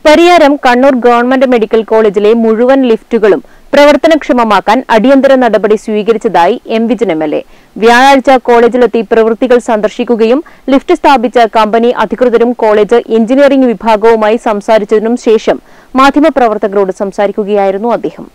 Pariyaram Kannur government medical കോളേജിലെ മുഴുവൻ ലിഫ്റ്റുകളും പ്രവർത്തനക്ഷമമാക്കാൻ അടിയന്തര നടപടി സ്വീകരിച്ചതായി എം വിജിൻ എംഎൽഎ വ്യാഴാഴ്ച കോളേജിലെത്തി പ്രവൃത്തികൾ സന്ദർശിക്കുകയും ലിഫ്റ്റ് സ്ഥാപിച്ച കമ്പനി അധികൃതരും കോളേജ് എഞ്ചിനീയറിംഗ് വിഭാഗവുമായി സംസാരിച്ചതിനും ശേഷം മാധ്യമപ്രവർത്തകരോട് സംസാരിക്കുകയായിരുന്നു അദ്ദേഹം.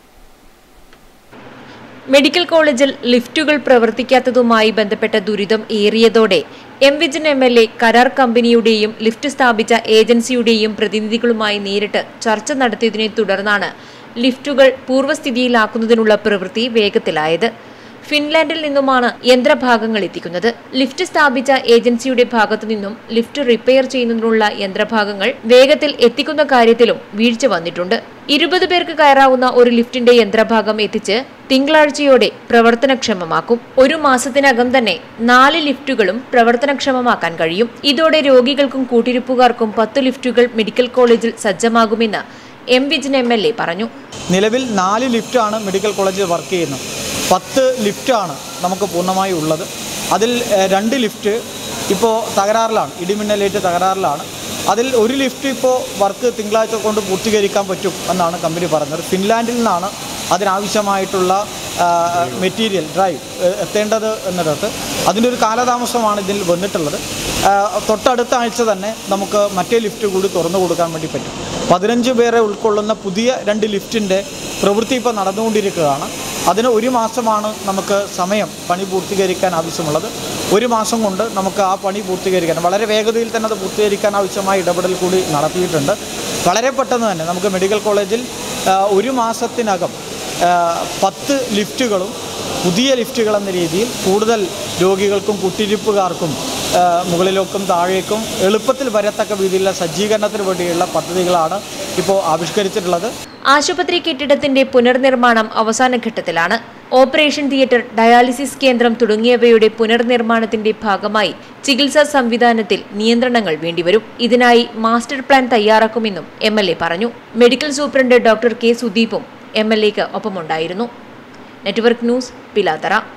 മെഡിക്കൽ കോളേജിൽ ലിഫ്റ്റുകൾ പ്രവർത്തിക്കാത്തതുമായി ബന്ധപ്പെട്ട ദുരിതം ഏറിയതോടെ എം വിജിൻ എംഎൽഎ കരാർ കമ്പനിയുടെയും ലിഫ്റ്റ് സ്ഥാപിച്ച ഏജൻസിയുടെയും പ്രതിനിധികളുമായി നേരിട്ട് ചർച്ച നടത്തിയതിനെ തുടർന്നാണ് ലിഫ്റ്റുകൾ പൂർവ്വസ്ഥിതിയിലാക്കുന്നതിനുള്ള പ്രവൃത്തി വേഗത്തിലായത്. ഫിൻലാൻഡിൽ നിന്നുമാണ് യന്ത്രഭാഗങ്ങൾ എത്തിക്കുന്നത്. ലിഫ്റ്റ് സ്ഥാപിച്ച ഏജൻസിയുടെ ഭാഗത്തുനിന്നും ലിഫ്റ്റ് റിപ്പയർ ചെയ്യുന്നതിനുള്ള യന്ത്രഭാഗങ്ങൾ വേഗത്തിൽ എത്തിക്കുന്ന കാര്യത്തിലും വീഴ്ച വന്നിട്ടുണ്ട്. 20 പേർക്ക് കയറാവുന്ന ഒരു ലിഫ്റ്റിന്റെ യന്ത്രഭാഗം എത്തിച്ച് തിങ്കളാഴ്ചയോടെ പ്രവർത്തനക്ഷമമാക്കും. ഒരു മാസത്തിനകം തന്നെ 4 ലിഫ്റ്റുകളും പ്രവർത്തനക്ഷമമാക്കാൻ കഴിയും. ഇതോടെ രോഗികൾക്കും കൂട്ടിരിപ്പുകാർക്കും 10 ലിഫ്റ്റുകൾ മെഡിക്കൽ കോളേജിൽ സജ്ജമാകുമെന്ന് എം വിജിൻ എംഎൽഎ പറഞ്ഞു. നിലവിൽ 4 ലിഫ്റ്റാണ് മെഡിക്കൽ കോളേജിൽ വർക്ക് ചെയ്യുന്നത്. 10 ലിഫ്റ്റാണ് നമുക്ക് പൂർണ്ണമായി ഉള്ളത്. അതിൽ 2 ലിഫ്റ്റ് ഇപ്പോൾ തകരാറിലാണ്, ഇടിമിന്നലേറ്റ് തകരാറിലാണ്. അതിൽ ഒരു ലിഫ്റ്റ് ഇപ്പോൾ വർക്ക് തിങ്കളാഴ്ച കൊണ്ട് പൂർത്തീകരിക്കാൻ പറ്റും എന്നാണ് കമ്പനി പറഞ്ഞത്. ഫിൻലാൻഡിൽ നിന്നാണ് അതിനാവശ്യമായിട്ടുള്ള മെറ്റീരിയൽ ഡ്രൈവ് എത്തേണ്ടത് എന്നിടത്ത് അതിൻ്റെ ഒരു കാലതാമസമാണ് ഇതിൽ വന്നിട്ടുള്ളത്. തൊട്ടടുത്ത ആഴ്ച തന്നെ നമുക്ക് മറ്റേ ലിഫ്റ്റ് കൂടി തുറന്നു കൊടുക്കാൻ വേണ്ടി പറ്റും. 15 പേരെ ഉൾക്കൊള്ളുന്ന പുതിയ 2 ലിഫ്റ്റിൻ്റെ പ്രവൃത്തി ഇപ്പോൾ നടന്നുകൊണ്ടിരിക്കുകയാണ്. അതിന് 1 മാസമാണ് നമുക്ക് സമയം പണി പൂർത്തീകരിക്കാൻ ആവശ്യമുള്ളത്. 1 മാസം കൊണ്ട് നമുക്ക് ആ പണി പൂർത്തീകരിക്കാൻ, വളരെ വേഗതയിൽ തന്നെ അത് പൂർത്തീകരിക്കാൻ ആവശ്യമായ ഇടപെടൽ കൂടി നടത്തിയിട്ടുണ്ട്. വളരെ പെട്ടെന്ന് തന്നെ നമുക്ക് മെഡിക്കൽ കോളേജിൽ 1 മാസത്തിനകം 10 ലിഫ്റ്റുകളും പുതിയ ലിഫ്റ്റുകൾ എന്ന രീതിയിൽ കൂടുതൽ രോഗികൾക്കും കുട്ടിരിപ്പുകാർക്കും മുകളിലേക്കും താഴേക്കും എളുപ്പത്തിൽ വരത്തക്ക രീതിയിലുള്ള സജ്ജീകരണത്തിന് വേണ്ടിയുള്ള പദ്ധതികളാണ് ഇപ്പോൾ ആവിഷ്കരിച്ചിട്ടുള്ളത്. ആശുപത്രി കെട്ടിടത്തിന്റെ പുനർനിർമ്മാണം അവസാന ഘട്ടത്തിലാണ്. ഓപ്പറേഷൻ തിയേറ്റർ, ഡയാലിസിസ് കേന്ദ്രം തുടങ്ങിയവയുടെ പുനർനിർമ്മാണത്തിന്റെ ഭാഗമായി ചികിത്സാ സംവിധാനത്തിൽ നിയന്ത്രണങ്ങൾ വേണ്ടിവരും. ഇതിനായി മാസ്റ്റർ പ്ലാൻ തയ്യാറാക്കുമെന്നും എംഎൽഎ പറഞ്ഞു. മെഡിക്കൽ സൂപ്രണ്ട് ഡോക്ടർ കെ സുദീപും എംഎൽഎക്ക് ഒപ്പമുണ്ടായിരുന്നു. Network news, Pilathara.